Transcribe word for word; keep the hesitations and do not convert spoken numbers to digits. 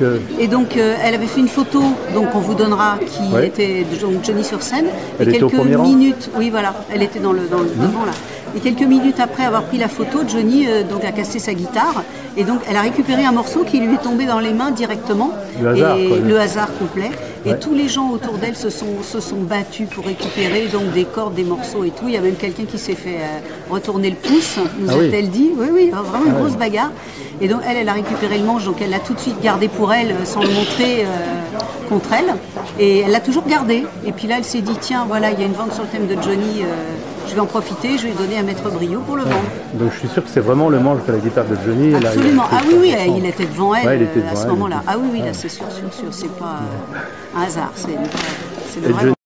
que... Et donc euh, elle avait fait une photo, donc on vous donnera, qui ouais. était donc Johnny sur scène. Elle et était quelques au premier minutes, rang. oui voilà, elle était dans le, dans le mmh. devant là. Et quelques minutes après avoir pris la photo, Johnny euh, donc, a cassé sa guitare. Et donc elle a récupéré un morceau qui lui est tombé dans les mains directement. Le hasard, et quoi, le hasard complet. Ouais. Et tous les gens autour d'elle se sont, se sont battus pour récupérer donc, des cordes, des morceaux et tout. Il y a même quelqu'un qui s'est fait euh, retourner le pouce, nous ah a-t-elle oui. dit. Oui, oui, vraiment une ah grosse oui. bagarre. Et donc elle, elle a récupéré le manche, donc elle l'a tout de suite gardé pour elle sans le montrer euh, contre elle. Et elle l'a toujours gardé. Et puis là, elle s'est dit, tiens, voilà, il y a une vente sur le thème de Johnny, euh, je vais en profiter, je vais donner à Maître Brio pour le vendre. Ouais. Donc je suis sûr que c'est vraiment le manche de la guitare de Johnny. Absolument. Là, ah oui, oui, il était devant elle, ouais, il était devant à ce moment-là. Ah oui, oui, là c'est sûr, sûr, sûr, c'est pas euh, un hasard, c'est le vrai.